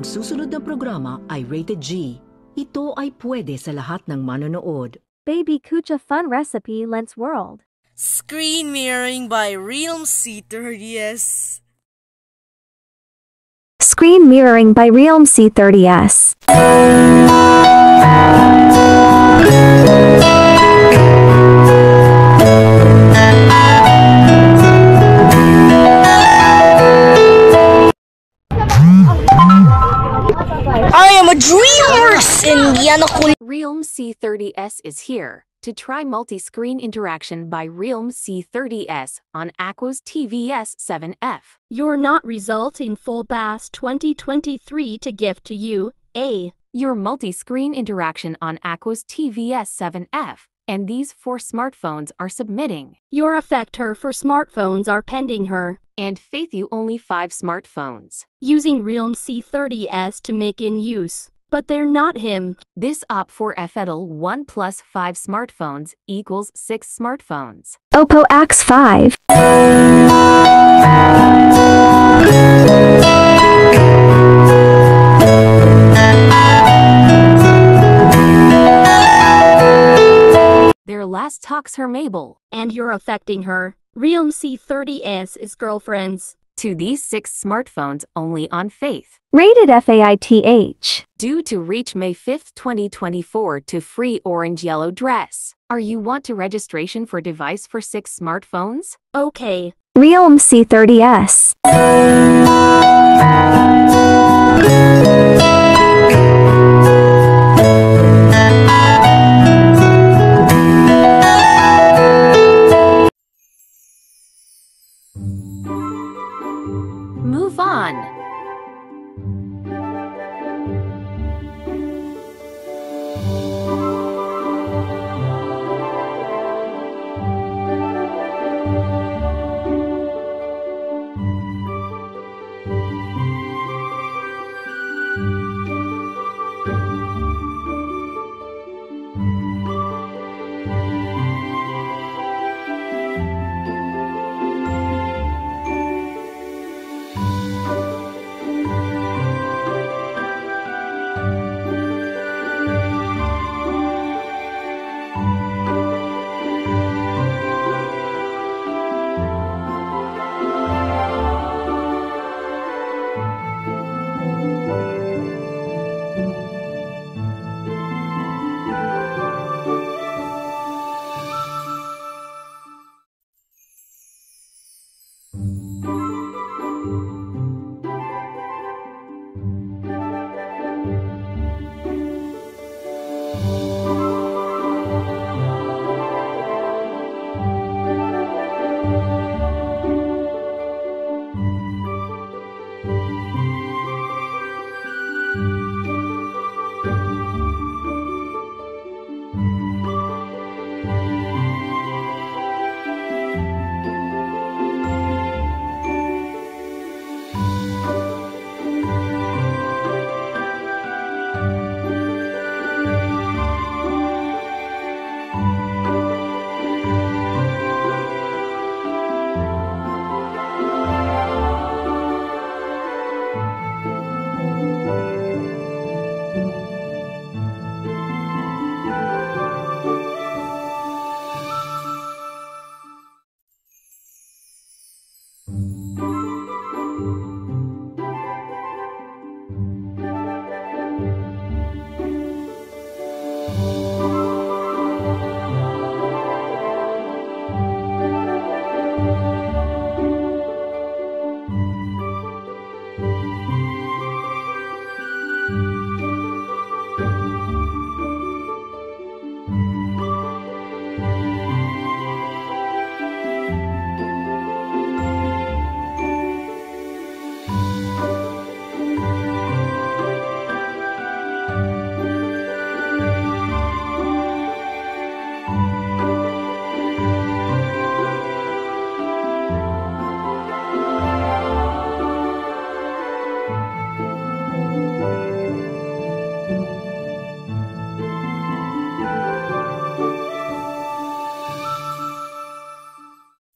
Ang susunod na programa ay rated G. Ito ay pwede sa lahat ng manonood. Baby Kucha Fun Recipe Lent's World. Screen mirroring by Realm C30s. Screen mirroring by Realm C30s. I am a dreamers in Yanakul. Realm C30s is here to try multi-screen interaction by Realm C30s on Aqua's TVS 7F. Your not result in full bass 2023 to gift to you, A. Your multi-screen interaction on Aqua's TVS 7F and these 4 smartphones are submitting. Your affect her for smartphones are pending her. And Faith you only 5 smartphones. Using Realm C30s to make in use. But they're not him. This op for FEDL 1 plus 5 smartphones equals 6 smartphones. Oppo X5. Their last talks her Mabel. And you're affecting her. Realm C30s is girlfriends. To these 6 smartphones only on Faith. Rated FAITH. Due to reach May 5th, 2024 to free orange yellow dress. Are you want to registration for device for 6 smartphones? Okay. Realm C30s. Move on.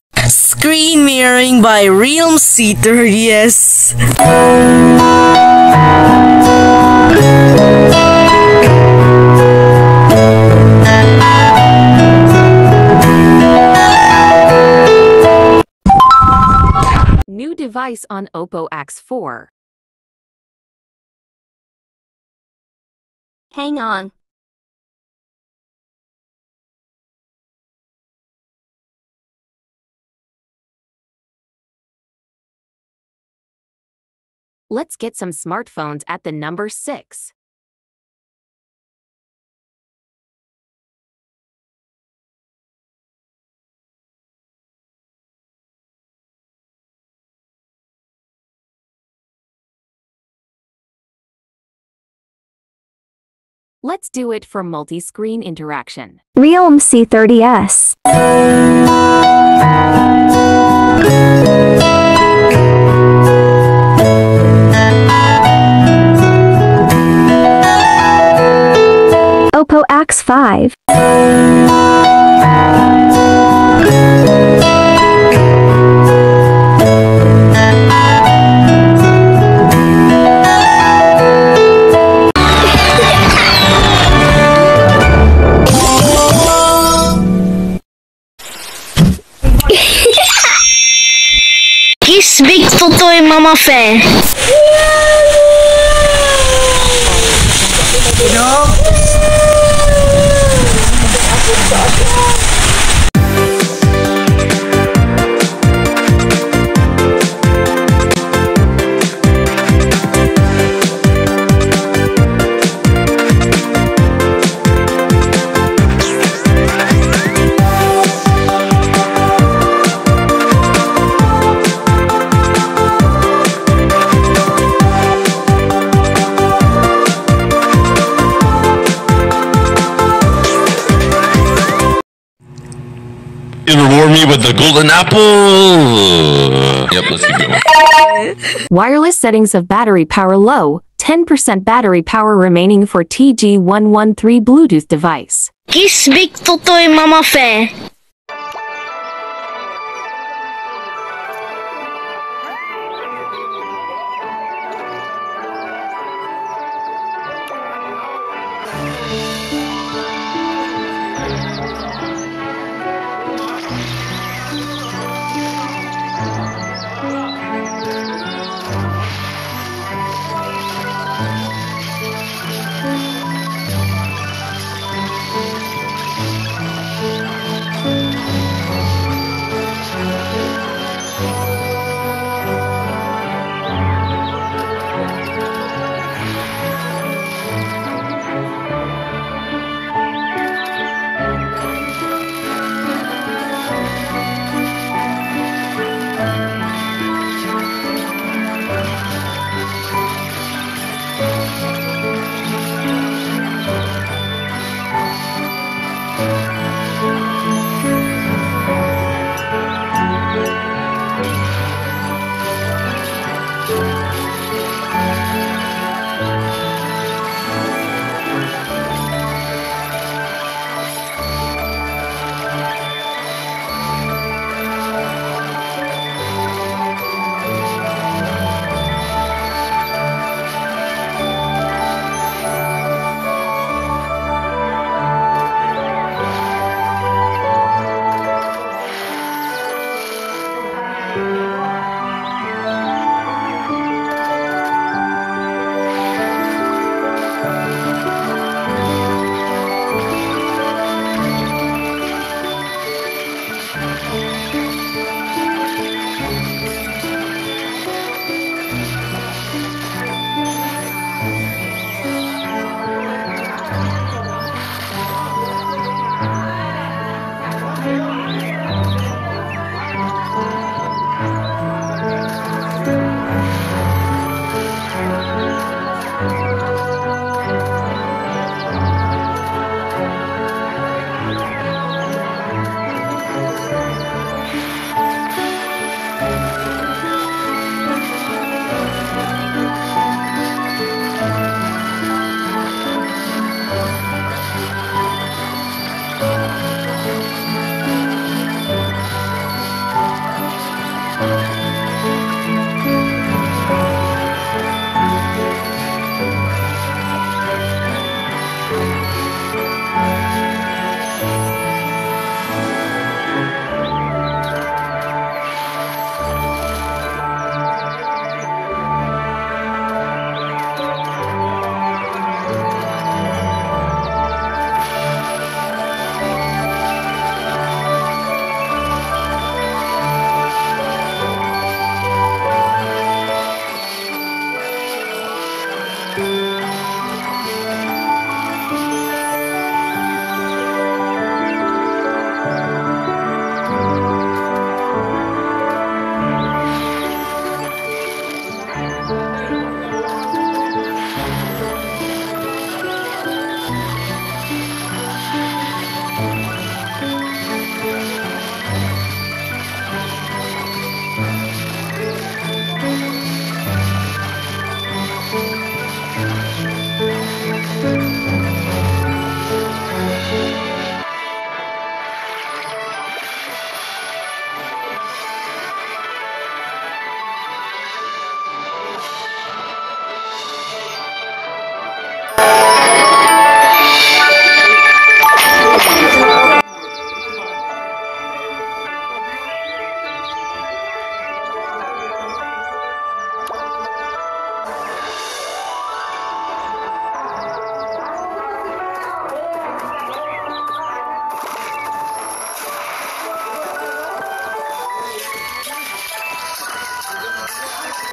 Screen mirroring by Realm C30s. New device on Oppo X4. Hang on. Let's get some smartphones at the number 6. Let's do it for multi-screen interaction. Realme C30s. Oppo X5. Kiss Big Totoy Mama Fe. You reward me with the golden apple. Yep, let's keep going. Wireless settings of battery power low, 10% battery power remaining for TG113 Bluetooth device. Kiss Big Totoy Mama Fe.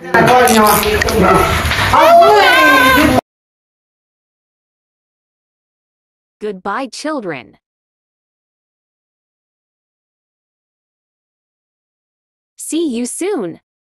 Goodbye, children. See you soon.